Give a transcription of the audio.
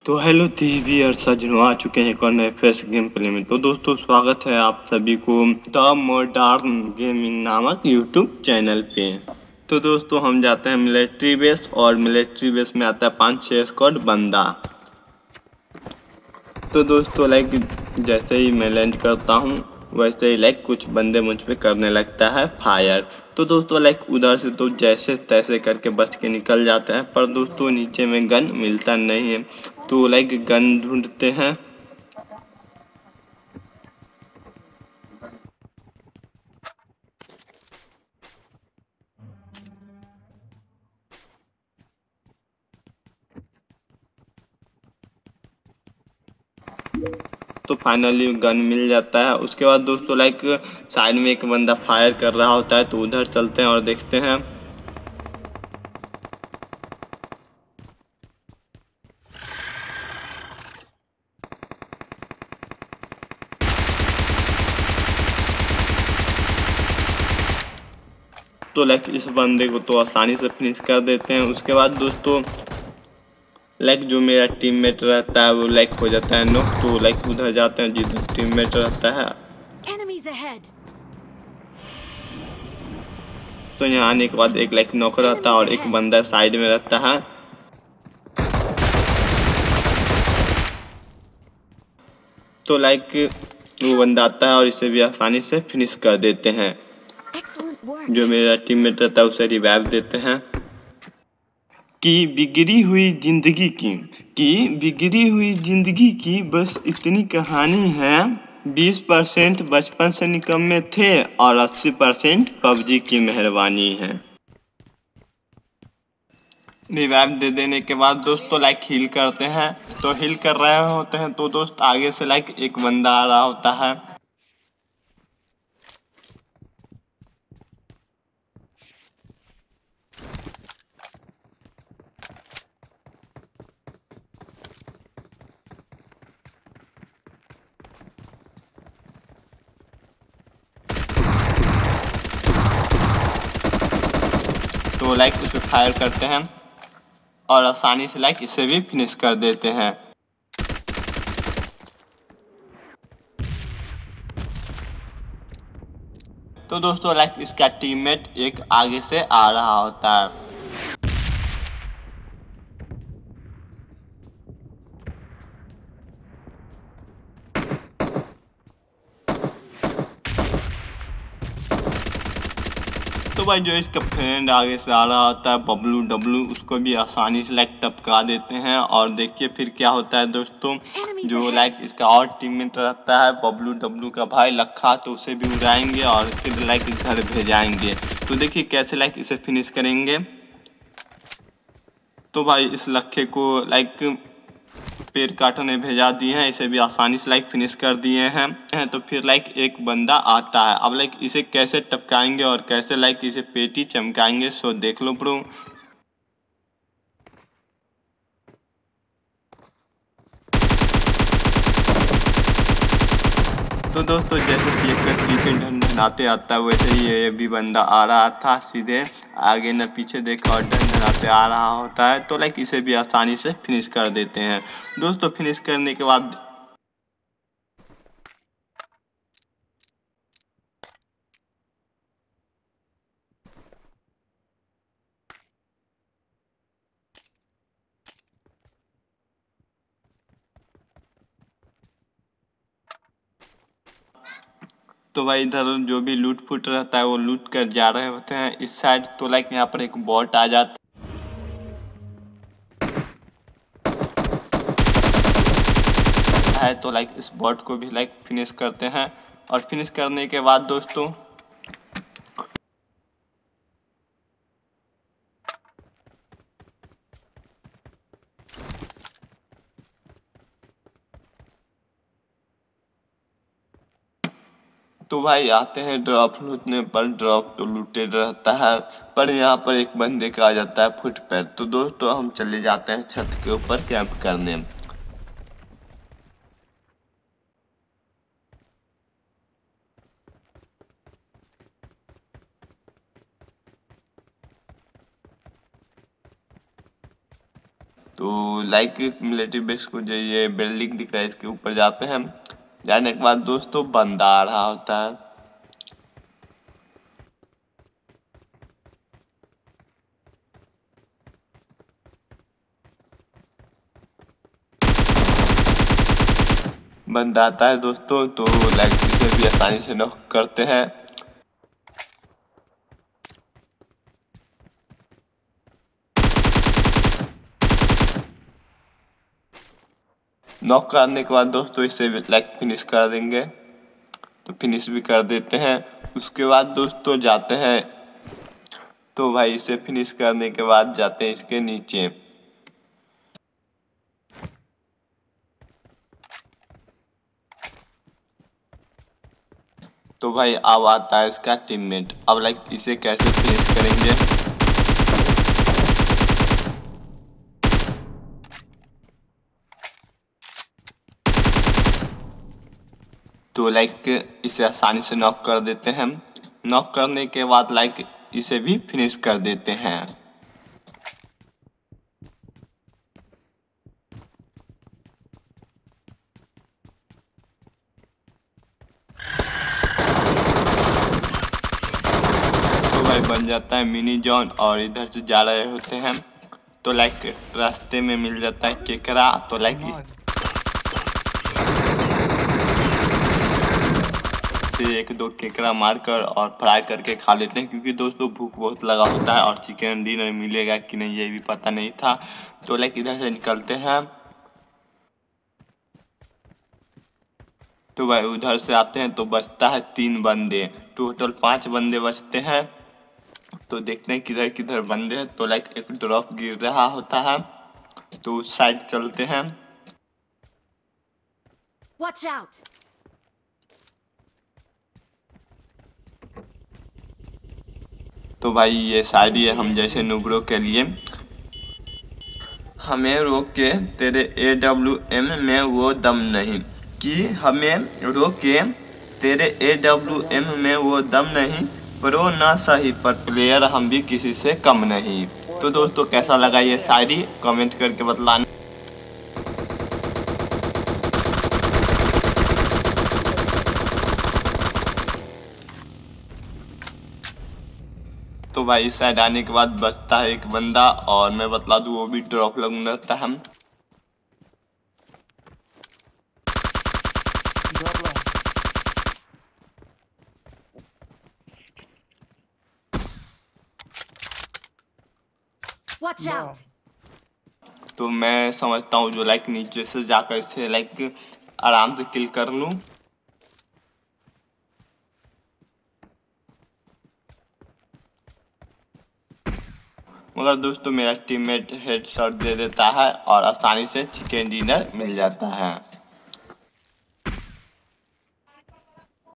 तो हेलो दीदी और सज्जनों आ चुके हैं एक और नए फ्रेश गेम प्ले में। तो दोस्तों स्वागत है आप सभी को द मॉडर्न गेमिंग नामक यूट्यूब चैनल पे। तो दोस्तों हम जाते हैं मिलिट्री बेस और मिलिट्री बेस में आता है 5-6 स्क्वाड बंदा। तो दोस्तों जैसे ही मैं लैंड करता हूँ वैसे ही कुछ बंदे मुझ पे करने लगता है फायर। तो दोस्तों उधर से तो जैसे तैसे करके बच के निकल जाते हैं, पर दोस्तों नीचे में गन मिलता नहीं है। तो गन ढूंढते हैं। तो फाइनली गन मिल जाता है। उसके बाद दोस्तों साइड में एक बंदा फायर कर रहा होता है, तो उधर चलते हैं और देखते हैं। तो इस बंदे को तो आसानी से फिनिश कर देते हैं। उसके बाद दोस्तों जो मेरा टीममेट रहता है वो हो जाता है नॉक। तो उधर जाते हैं जिधर टीममेट रहता है। Enemies ahead! तो यहाँ आने के बाद एक नॉक रहता है Enemies और एक ahead! बंदा साइड में रहता है। तो वो Help! बंदा आता है और इसे भी आसानी से फिनिश कर देते हैं। Excellent जो work! मेरा टीममेट रहता है उसे रिवाइव देते हैं। कि बिगड़ी हुई जिंदगी की बस इतनी कहानी है। 20% बचपन से निकम्मे थे और 80% पबजी की मेहरबानी है। रिवाइव दे देने के बाद दोस्तों हील करते हैं। तो हील कर रहे होते हैं तो दोस्त आगे से एक बंदा आ रहा होता है। तो उस पे फायर करते हैं और आसानी से इसे भी फिनिश कर देते हैं। तो दोस्तों इसका टीममेट एक आगे से आ रहा होता है। तो भाई जो इसका फ्रेंड आगे से आ रहा होता है बबलू डब्लू, उसको भी आसानी से टपका देते हैं। और देखिए फिर क्या होता है दोस्तों। Enemies जो ahead! इसका और टीममेट रहता है बबलू डब्लू का भाई लखा, तो उसे भी उड़ाएंगे और फिर घर भेजाएंगे। तो देखिए कैसे इसे फिनिश करेंगे। तो भाई इस लखे को पेड़ काटने भेजा दिए हैं, इसे भी आसानी से फिनिश कर दिए हैं। तो फिर एक बंदा आता है। अब इसे कैसे टपकाएंगे और कैसे इसे पेटी चमकाएंगे, सो देख लो ब्रो। तो दोस्तों जैसे कि एक चिकन ढनढनाते आता है वैसे ही ये भी बंदा आ रहा था, सीधे आगे न पीछे देखा और ढनढनाते आ रहा होता है। तो इसे भी आसानी से फिनिश कर देते हैं। दोस्तों फिनिश करने के बाद तो भाई इधर जो भी लूट फूट रहता है वो लूट कर जा रहे होते हैं इस साइड। तो यहाँ पर एक बॉट आ जाता है। तो इस बॉट को भी फिनिश करते हैं। और फिनिश करने के बाद दोस्तों तो भाई आते हैं ड्रॉप लूटने पर। ड्रॉप तो लूटेड रहता है, पर यहाँ पर एक बंदे का आ जाता है फुट पैर। तो दोस्तों हम चले जाते हैं छत के ऊपर कैंप करने। तो तो लाइक मिलिट्री बेस को जो ये बिल्डिंग दिख रहा है इसके ऊपर जाते हैं। जाने के बाद दोस्तों बंदा आ रहा होता है। बंदा आता है दोस्तों, तो लाइक इसे भी आसानी से नॉक करते हैं। नॉक करने के बाद दोस्तों इसे लाइक फिनिश कर देंगे, तो फिनिश भी कर देते हैं। उसके बाद दोस्तों जाते हैं, तो भाई इसे फिनिश करने के बाद जाते हैं इसके नीचे। तो भाई अब आता है इसका टीममेट। अब लाइक इसे कैसे फिनिश करेंगे, तो लाइक इसे आसानी से नॉक कर देते हैं। नॉक करने के बाद लाइक इसे भी फिनिश कर देते हैं। तो भाई बन जाता है मिनी जॉन और इधर से जा रहे होते हैं, तो लाइक रास्ते में मिल जाता है केकड़ा। तो लाइक इसे एक दो केकड़ा मारकर और फ्राई करके खा लेते हैं, क्योंकि दोस्तों भूख बहुत लगा होता है और चिकन डिनर मिलेगा कि नहीं ये भी पता नहीं था। तो लाइक इधर से निकलते हैं, तो भाई उधर से आते हैं तो बचता है 3 बंदे, टोटल 5 बंदे बचते हैं। तो देखते हैं किधर किधर बंदे हैं। तो लाइक एक ड्रॉप गिर रहा होता है, तो उस साइड चलते हैं। Watch out! तो भाई ये शायरी है हम जैसे नुबरों के लिए। हमें रोके तेरे AWM में वो दम नहीं, कि हमें रोके तेरे AWM में वो दम नहीं, प्रो ना सही पर प्लेयर हम भी किसी से कम नहीं। तो दोस्तों कैसा लगा ये शायरी कमेंट करके बतलाना। तो भाई इस साइड आने के बाद बचता है एक बंदा, और मैं बतला दूं वो भी ड्रॉप लगूंगा था हम। Watch out! तो मैं समझता हूँ जो लाइक नीचे से जाकर इसे लाइक आराम से किल कर लूं। मगर दोस्तों मेरा टीममेट हेडशॉट दे देता है और आसानी से चिकन डिनर मिल जाता है।